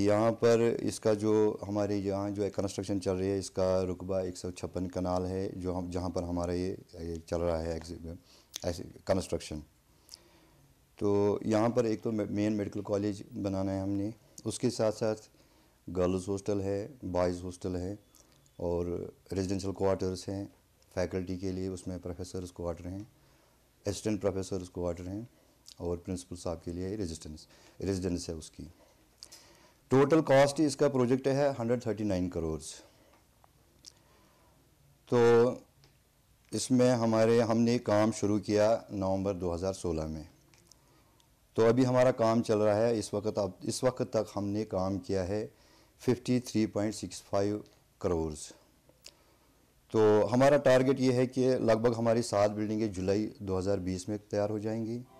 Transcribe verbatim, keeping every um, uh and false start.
यहाँ पर इसका जो हमारे यहाँ जो कंस्ट्रक्शन चल रही है, इसका रुकबा एक सौ छप्पन कनाल है, जो हम जहाँ पर हमारा ये, ये चल रहा है ऐसे कंस्ट्रक्शन। तो यहाँ पर एक तो मेन मेडिकल कॉलेज बनाना है हमने, उसके साथ साथ गर्ल्स हॉस्टल है, बॉयज़ हॉस्टल है और रेजिडेंशियल क्वार्टर्स हैं फैकल्टी के लिए, उसमें प्रोफेसर्स क्वार्टर हैं, असिस्टेंट प्रोफेसर्स क्वार्टर हैं और प्रिंसिपल साहब के लिए रेजिडेंस रेजिडेंस है उसकी। टोटल कॉस्ट इसका प्रोजेक्ट है हंड्रेड थर्टी नाइन करोड़। तो इसमें हमारे हमने काम शुरू किया नवंबर दो हज़ार सोलह में। तो अभी हमारा काम चल रहा है इस वक्त। अब इस वक्त तक हमने काम किया है तिरेपन पॉइंट सिक्स फाइव करोड़। तो हमारा टारगेट ये है कि लगभग हमारी सात बिल्डिंगें जुलाई दो हज़ार बीस में तैयार हो जाएंगी।